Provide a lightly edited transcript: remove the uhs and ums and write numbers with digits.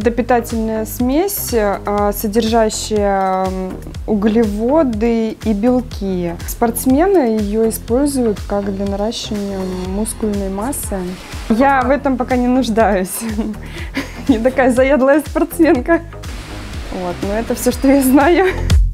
Это питательная смесь, содержащая углеводы и белки. Спортсмены ее используют как для наращивания мускульной массы. Я в этом пока не нуждаюсь. Я такая заядлая спортсменка. Вот, но это все, что я знаю.